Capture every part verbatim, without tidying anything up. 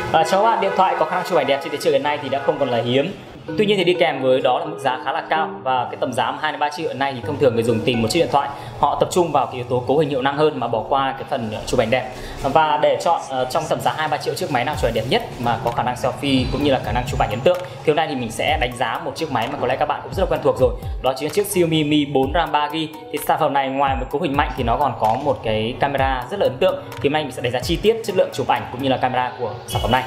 À, cho các bạn, điện thoại có khả năng chụp ảnh đẹp trên thị trường hiện nay thì đã không còn là hiếm. Tuy nhiên thì đi kèm với đó là mức giá khá là cao, và cái tầm giá hai đến ba triệu hiện nay thì thông thường người dùng tìm một chiếc điện thoại họ tập trung vào cái yếu tố cấu hình hiệu năng hơn mà bỏ qua cái phần chụp ảnh đẹp. Và để chọn uh, trong tầm giá hai ba triệu chiếc máy nào chụp ảnh đẹp nhất mà có khả năng selfie cũng như là khả năng chụp ảnh ấn tượng, thì hôm nay thì mình sẽ đánh giá một chiếc máy mà có lẽ các bạn cũng rất là quen thuộc rồi, đó chính là chiếc Xiaomi Mi bốn RAM ba gi-ga-bai. Thì sản phẩm này ngoài một cấu hình mạnh thì nó còn có một cái camera rất là ấn tượng. Thì hôm nay mình sẽ đánh giá chi tiết chất lượng chụp ảnh cũng như là camera của sản phẩm này.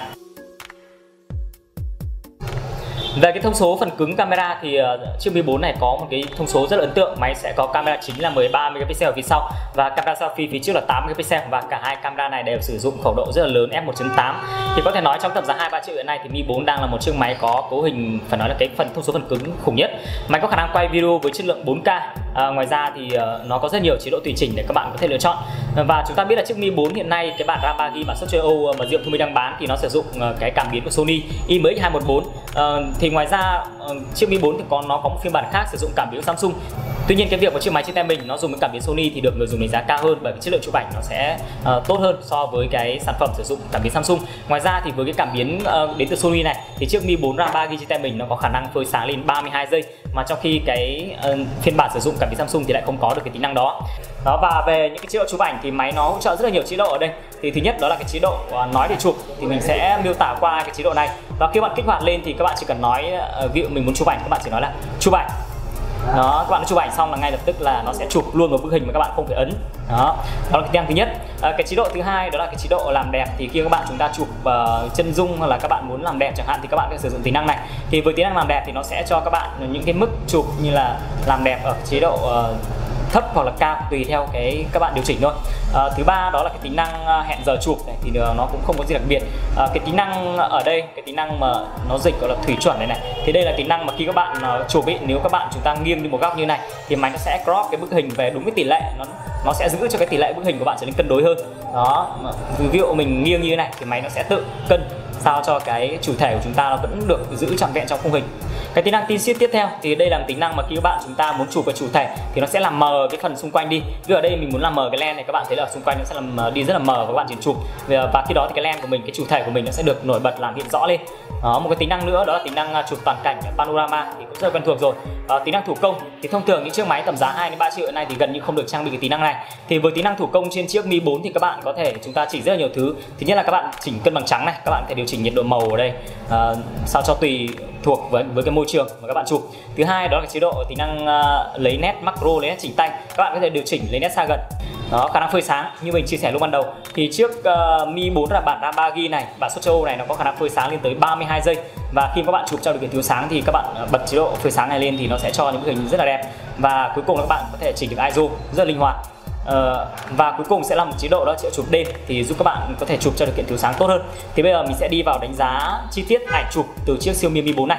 Về cái thông số phần cứng camera thì uh, chiếc Mi bốn này có một cái thông số rất là ấn tượng. Máy sẽ có camera chính là mười ba megapixel ở phía sau và camera selfie phía trước là tám megapixel, và cả hai camera này đều sử dụng khẩu độ rất là lớn f một chấm tám. Thì có thể nói trong tầm giá hai ba triệu hiện nay thì Mi bốn đang là một chiếc máy có cấu hình phải nói là cái phần thông số phần cứng khủng nhất. Máy có khả năng quay video với chất lượng bốn K. À, ngoài ra thì uh, nó có rất nhiều chế độ tùy chỉnh để các bạn có thể lựa chọn. Và chúng ta biết là chiếc Mi bốn hiện nay cái bản RAM ba gi-ga-bai bản xuất châu Âu mà Diệu Thông Minh đang bán thì nó sử dụng uh, cái cảm biến của Sony i em ích hai một bốn. Uh, thì ngoài ra uh, chiếc Mi bốn thì có nó có một phiên bản khác sử dụng cảm biến của Samsung. Tuy nhiên cái việc của chiếc máy trên tay mình nó dùng cái cảm biến Sony thì được người dùng đánh giá cao hơn, bởi vì chất lượng chụp ảnh nó sẽ uh, tốt hơn so với cái sản phẩm sử dụng cảm biến Samsung. Ngoài ra thì với cái cảm biến uh, đến từ Sony này thì chiếc Mi bốn RAM ba gi-ga-bai trên tay mình nó có khả năng phơi sáng lên ba mươi hai giây, mà trong khi cái uh, phiên bản sử dụng cảm biến Samsung thì lại không có được cái tính năng đó. Đó, và về những cái chế độ chụp ảnh thì máy nó hỗ trợ rất là nhiều chế độ ở đây. Thì thứ nhất đó là cái chế độ uh, nói để chụp, thì mình sẽ miêu tả qua cái chế độ này. Và khi bạn kích hoạt lên thì các bạn chỉ cần nói uh, ví dụ mình muốn chụp ảnh, các bạn chỉ nói là chụp ảnh. Đó, các bạn chụp ảnh xong là ngay lập tức là nó sẽ chụp luôn một bức hình mà các bạn không phải ấn. Đó, đó là cái tiếng thứ nhất. À, cái chế độ thứ hai đó là cái chế độ làm đẹp. Thì khi các bạn chúng ta chụp uh, chân dung hoặc là các bạn muốn làm đẹp chẳng hạn thì các bạn sẽ sử dụng tính năng này. Thì với tính năng làm đẹp thì nó sẽ cho các bạn những cái mức chụp như là làm đẹp ở chế độ uh, thấp hoặc là cao tùy theo cái các bạn điều chỉnh thôi. À, thứ ba đó là cái tính năng hẹn giờ chụp này, thì nó cũng không có gì đặc biệt. À, cái tính năng ở đây, cái tính năng mà nó dịch gọi là thủy chuẩn này này, thì đây là tính năng mà khi các bạn uh, chụp ý, nếu các bạn chúng ta nghiêng đi một góc như này thì máy nó sẽ crop cái bức hình về đúng cái tỷ lệ, nó nó sẽ giữ cho cái tỷ lệ bức hình của bạn trở nên cân đối hơn. Đó, ví dụ mình nghiêng như thế này thì máy nó sẽ tự cân sao cho cái chủ thể của chúng ta nó vẫn được giữ trọn vẹn trong khung hình. Cái tính năng tin siết tiếp theo thì đây là một tính năng mà khi các bạn chúng ta muốn chụp với chủ thể thì nó sẽ làm mờ cái phần xung quanh đi. Ví dụ ở đây mình muốn làm mờ cái lens này, các bạn thấy là xung quanh nó sẽ làm đi rất là mờ và các bạn chỉ chụp, và khi đó thì cái lens của mình, cái chủ thể của mình nó sẽ được nổi bật làm hiện rõ lên. Đó, một cái tính năng nữa đó là tính năng chụp toàn cảnh panorama thì cũng rất là quen thuộc rồi. À, tính năng thủ công thì thông thường những chiếc máy tầm giá hai đến ba triệu hiện nay thì gần như không được trang bị cái tính năng này. Thì với tính năng thủ công trên chiếc Mi bốn thì các bạn có thể chúng ta chỉnh rất là nhiều thứ. Thứ nhất là các bạn chỉnh cân bằng trắng này, các bạn có thể điều chỉnh nhiệt độ màu ở đây à, sao cho tùy thuộc với với cái môi trường mà các bạn chụp. Thứ hai đó là chế độ tính năng uh, lấy nét macro, lấy nét chỉnh tay, các bạn có thể điều chỉnh lấy nét xa gần. Đó, khả năng phơi sáng như mình chia sẻ lúc ban đầu thì chiếc uh, Mi bốn là bản RAM ba gi-ga-bai này, bản xuất châu Âu này, nó có khả năng phơi sáng lên tới ba mươi hai giây, và khi các bạn chụp trong điều kiện thiếu sáng thì các bạn bật chế độ phơi sáng này lên thì nó sẽ cho những bức hình rất là đẹp. Và cuối cùng là các bạn có thể chỉnh được i ét o rất là linh hoạt. Uh, và cuối cùng sẽ là một chế độ đó chế độ chụp đêm thì giúp các bạn có thể chụp cho điều kiện thiếu sáng tốt hơn. Thì bây giờ mình sẽ đi vào đánh giá chi tiết ảnh chụp từ chiếc Xiaomi Mi bốn này.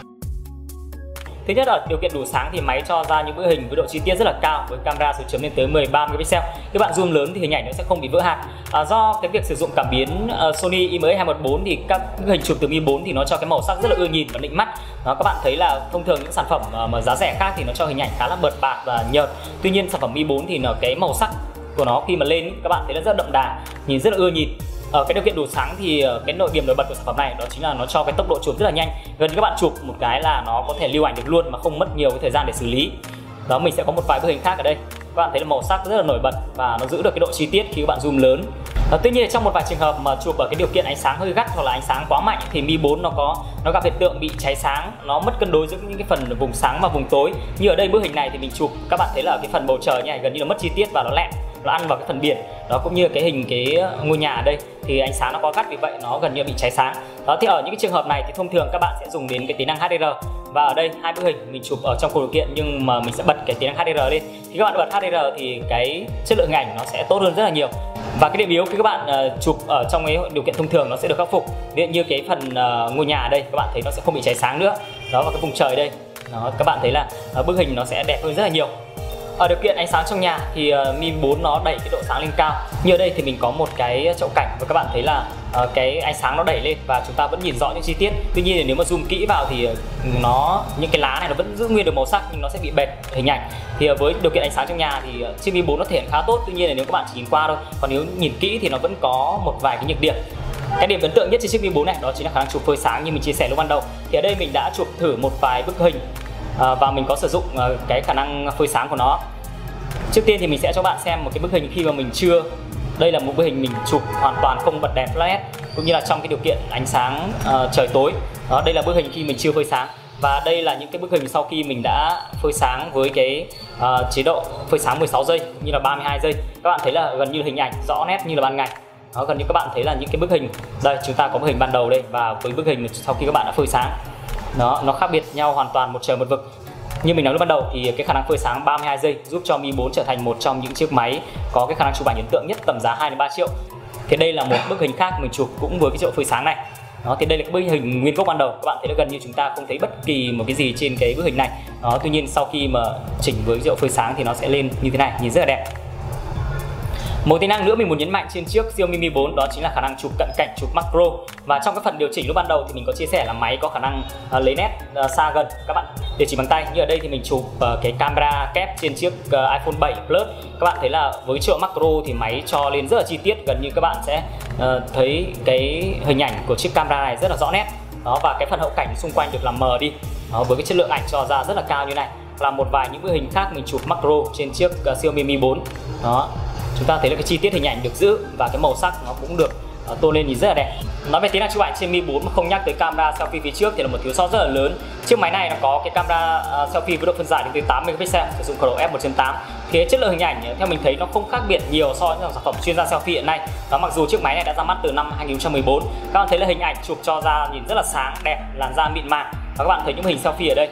Thứ nhất là điều kiện đủ sáng thì máy cho ra những bức hình với độ chi tiết rất là cao với camera số chấm lên tới mười ba megapixel. Các bạn zoom lớn thì hình ảnh nó sẽ không bị vỡ hạt. À, do cái việc sử dụng cảm biến uh, Sony i em ích hai một bốn thì các bức hình chụp từ Mi bốn thì nó cho cái màu sắc rất là ưa nhìn và nịnh mắt. Đó, các bạn thấy là thông thường những sản phẩm uh, mà giá rẻ khác thì nó cho hình ảnh khá là bợt bạc và nhợt. Tuy nhiên sản phẩm Mi bốn thì nó cái màu sắc của nó khi mà lên các bạn thấy là rất đậm đà, nhìn rất là ưa nhìn. Ở cái điều kiện đủ sáng thì cái nội điểm nổi bật của sản phẩm này đó chính là nó cho cái tốc độ chụp rất là nhanh, gần như các bạn chụp một cái là nó có thể lưu ảnh được luôn mà không mất nhiều cái thời gian để xử lý. Đó, mình sẽ có một vài bức hình khác ở đây, các bạn thấy là màu sắc rất là nổi bật và nó giữ được cái độ chi tiết khi các bạn zoom lớn. À, tuy nhiên trong một vài trường hợp mà chụp ở cái điều kiện ánh sáng hơi gắt hoặc là ánh sáng quá mạnh thì Mi bốn nó có nó gặp hiện tượng bị cháy sáng, nó mất cân đối giữa những cái phần vùng sáng và vùng tối. Như ở đây bức hình này thì mình chụp, các bạn thấy là cái phần bầu trời như này gần như là mất chi tiết và nó lẹm, nó ăn vào cái phần biển. Đó, cũng như cái hình cái ngôi nhà ở đây thì ánh sáng nó quá gắt, vì vậy nó gần như bị cháy sáng. Đó, thì ở những cái trường hợp này thì thông thường các bạn sẽ dùng đến cái tính năng hát đê rờ. Và ở đây hai bức hình mình chụp ở trong cùng điều kiện nhưng mà mình sẽ bật cái tính năng hát đê rờ lên. Thì các bạn bật hát đê rờ thì cái chất lượng ảnh nó sẽ tốt hơn rất là nhiều. Và cái điểm yếu khi các bạn uh, chụp ở trong cái điều kiện thông thường nó sẽ được khắc phục. Ví dụ như cái phần uh, ngôi nhà ở đây các bạn thấy nó sẽ không bị cháy sáng nữa. Đó, và cái vùng trời đây, đó, các bạn thấy là uh, bức hình nó sẽ đẹp hơn rất là nhiều. Ở điều kiện ánh sáng trong nhà thì uh, Mi bốn nó đẩy cái độ sáng lên cao. Như ở đây thì mình có một cái chậu cảnh và các bạn thấy là uh, cái ánh sáng nó đẩy lên và chúng ta vẫn nhìn rõ những chi tiết. Tuy nhiên nếu mà zoom kỹ vào thì nó những cái lá này nó vẫn giữ nguyên được màu sắc nhưng nó sẽ bị bệt hình ảnh. Thì uh, với điều kiện ánh sáng trong nhà thì uh, chiếc Mi bốn nó thể hiện khá tốt. Tuy nhiên là nếu các bạn chỉ nhìn qua thôi, còn nếu nhìn kỹ thì nó vẫn có một vài cái nhược điểm. Cái điểm ấn tượng nhất trên chiếc Mi bốn này đó chính là khả năng chụp phơi sáng như mình chia sẻ lúc ban đầu. Thì ở đây mình đã chụp thử một vài bức hình à, và mình có sử dụng à, cái khả năng phơi sáng của nó. Trước tiên thì mình sẽ cho bạn xem một cái bức hình khi mà mình chưa. Đây là một bức hình mình chụp hoàn toàn không bật đèn flash cũng như là trong cái điều kiện ánh sáng uh, trời tối. Đó, đây là bức hình khi mình chưa phơi sáng. Và đây là những cái bức hình sau khi mình đã phơi sáng với cái uh, chế độ phơi sáng mười sáu giây cũng như là ba mươi hai giây. Các bạn thấy là gần như hình ảnh rõ nét như là ban ngày. Đó, gần như các bạn thấy là những cái bức hình đây, chúng ta có bức hình ban đầu đây và với bức hình sau khi các bạn đã phơi sáng. Đó, nó khác biệt nhau hoàn toàn một trời một vực. Như mình nói lúc ban đầu thì cái khả năng phơi sáng ba mươi hai giây giúp cho Mi bốn trở thành một trong những chiếc máy có cái khả năng chụp ảnh ấn tượng nhất tầm giá hai đến ba triệu. Thì đây là một bức hình khác mình chụp cũng với cái chế độ phơi sáng này. Đó, thì đây là cái bức hình nguyên gốc ban đầu. Các bạn thấy là gần như chúng ta không thấy bất kỳ một cái gì trên cái bức hình này. Đó, tuy nhiên sau khi mà chỉnh với chế độ phơi sáng thì nó sẽ lên như thế này, nhìn rất là đẹp. Một tính năng nữa mình muốn nhấn mạnh trên chiếc Xiaomi Mi bốn đó chính là khả năng chụp cận cảnh, chụp macro. Và trong cái phần điều chỉnh lúc ban đầu thì mình có chia sẻ là máy có khả năng uh, lấy nét uh, xa gần các bạn điều chỉnh bằng tay. Như ở đây thì mình chụp uh, cái camera kép trên chiếc uh, iPhone bảy Plus. Các bạn thấy là với chế độ macro thì máy cho lên rất là chi tiết, gần như các bạn sẽ uh, thấy cái hình ảnh của chiếc camera này rất là rõ nét. Đó, và cái phần hậu cảnh xung quanh được làm mờ đi. Đó, với cái chất lượng ảnh cho ra rất là cao như này. Là một vài những bức hình khác mình chụp macro trên chiếc uh, Xiaomi Mi bốn. Đó, chúng ta thấy là cái chi tiết hình ảnh được giữ và cái màu sắc nó cũng được uh, tôn lên nhìn rất là đẹp. Nói về tính năng chụp ảnh trên Mi bốn mà không nhắc tới camera selfie phía trước thì là một thiếu sót rất là lớn. Chiếc máy này nó có cái camera uh, selfie với độ phân giải đến tới tám megapixel, sử dụng khẩu độ f một chấm tám. Thì chất lượng hình ảnh theo mình thấy nó không khác biệt nhiều so với những sản phẩm chuyên gia selfie hiện nay. Đó, mặc dù chiếc máy này đã ra mắt từ năm hai nghìn không trăm mười bốn, các bạn thấy là hình ảnh chụp cho ra nhìn rất là sáng, đẹp, làn da mịn màng. Và các bạn thấy những hình selfie ở đây.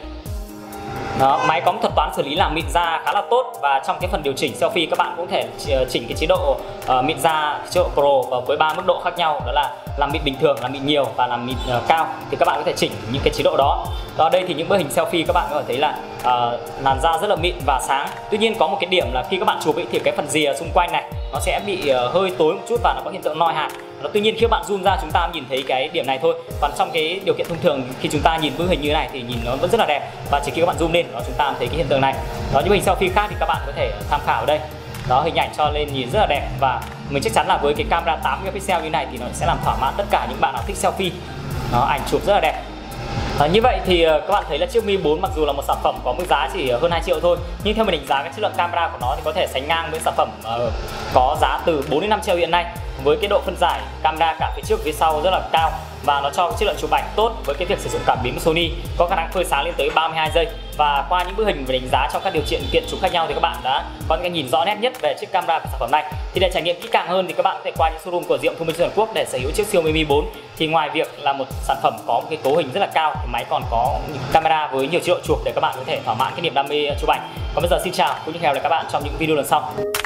Đó, máy có một thuật toán xử lý làm mịn da khá là tốt và trong cái phần điều chỉnh selfie các bạn cũng thể chỉnh cái chế độ uh, mịn da, chế độ Pro với ba mức độ khác nhau, đó là làm mịn bình thường, làm mịn nhiều và làm mịn uh, cao. Thì các bạn có thể chỉnh những cái chế độ đó. Đó, đây thì những bức hình selfie các bạn có thể thấy là uh, làn da rất là mịn và sáng. Tuy nhiên có một cái điểm là khi các bạn chụp ấy, thì cái phần rìa xung quanh này nó sẽ bị uh, hơi tối một chút và nó có hiện tượng noi hạt. Đó, tuy nhiên khi các bạn zoom ra chúng ta nhìn thấy cái điểm này thôi. Còn trong cái điều kiện thông thường khi chúng ta nhìn bức hình như thế này thì nhìn nó vẫn rất là đẹp. Và chỉ khi các bạn zoom lên đó chúng ta thấy cái hiện tượng này. Đó, những hình selfie khác thì các bạn có thể tham khảo ở đây. Đó, hình ảnh cho lên nhìn rất là đẹp và mình chắc chắn là với cái camera tám megapixel như này thì nó sẽ làm thỏa mãn tất cả những bạn nào thích selfie. Đó, ảnh chụp rất là đẹp. À, như vậy thì các bạn thấy là chiếc Mi bốn mặc dù là một sản phẩm có mức giá chỉ hơn hai triệu thôi, nhưng theo mình đánh giá cái chất lượng camera của nó thì có thể sánh ngang với sản phẩm uh, có giá từ bốn đến năm triệu hiện nay, với cái độ phân giải camera cả phía trước phía sau rất là cao và nó cho cái chất lượng chụp ảnh tốt với cái việc sử dụng cảm biến của Sony, có khả năng phơi sáng lên tới ba mươi hai giây. Và qua những bức hình và đánh giá trong các điều kiện kiện chụp khác nhau thì các bạn đã có những cái nhìn rõ nét nhất về chiếc camera của sản phẩm này. Thì để trải nghiệm kỹ càng hơn thì các bạn có thể qua những showroom của Diệm thông minh trên toàn quốc để sở hữu chiếc Xiaomi Mi bốn. Thì ngoài việc là một sản phẩm có một cái cấu hình rất là cao thì máy còn có những camera với nhiều chế độ chụp để các bạn có thể thỏa mãn cái niềm đam mê chụp ảnh. Còn bây giờ xin chào, cũng như hẹn gặp lại các bạn trong những video lần sau.